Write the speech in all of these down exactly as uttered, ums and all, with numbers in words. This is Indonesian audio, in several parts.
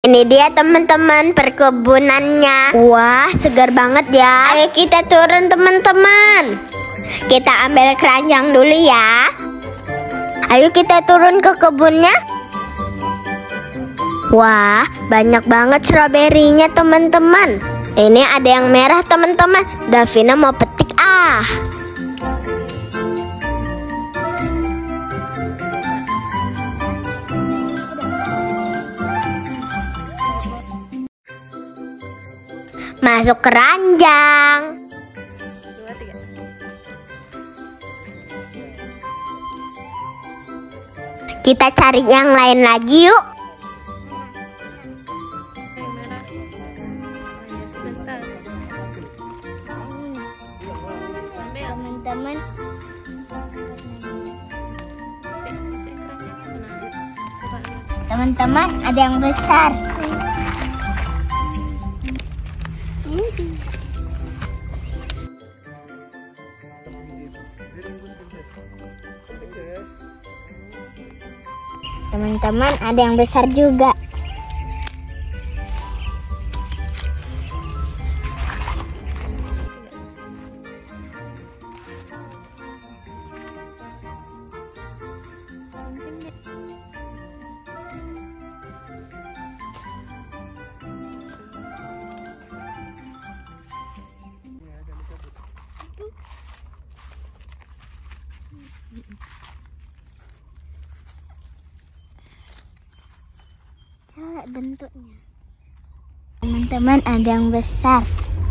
Ini dia teman-teman perkebunannya. Wah, segar banget ya. Ayo kita turun teman-teman. Kita ambil keranjang dulu ya. Ayo kita turun ke kebunnya. Wah, banyak banget stroberinya teman-teman. Ini ada yang merah teman-teman. Davina mau petik ah. Masuk keranjang. Kita cari yang lain lagi yuk. Teman-teman, teman-teman ada yang besar. Teman-teman ada yang besar juga. Coba bentuknya. Teman-teman ada yang besar.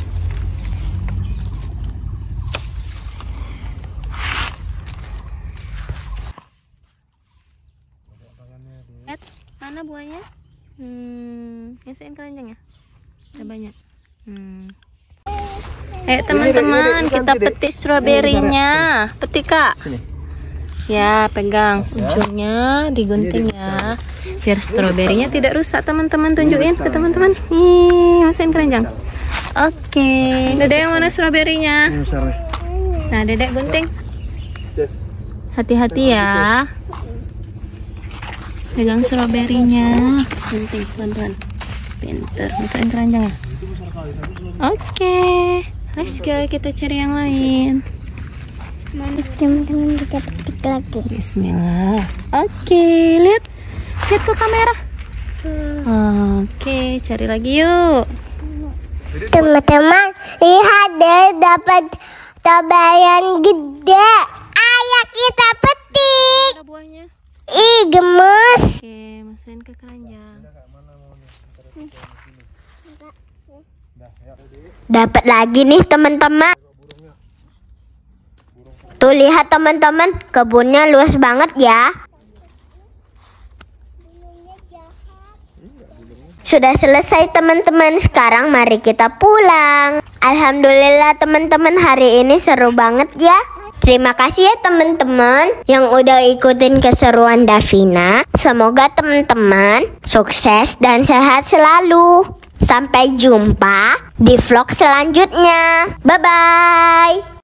Lihat, mana buahnya? Hmm, gesekin keranjangnya. Ada banyak. Hmm. Eh teman-teman, kita petik stroberinya. Petik kak. Ya, pegang ujungnya, digunting ya, biar stroberinya tidak rusak teman-teman. Tunjukin ke teman-teman. Nih, masukin keranjang. Oke, Dedek yang mana stroberinya? Nah, Dedek gunting. Hati-hati ya. Pegang stroberinya, gunting pelan-pelan. Pinter, masukin keranjang ya. Oke, let's go, kita cari yang lain. Mana teman-teman kita petik lagi. Bismillah. Oke, lihat, lihat ke kamera. Oke, cari lagi yuk. Teman-teman, lihat deh dapat stroberi yang gede. Ayo kita petik. Ada buahnya. Ih, gemes. Oke, masukin ke keranjang. Dapat lagi nih teman-teman. Tuh lihat teman-teman, kebunnya luas banget ya. Sudah selesai teman-teman, sekarang mari kita pulang. Alhamdulillah teman-teman, hari ini seru banget ya. Terima kasih ya teman-teman yang udah ikutin keseruan Davina. Semoga teman-teman sukses dan sehat selalu. Sampai jumpa di vlog selanjutnya. Bye-bye.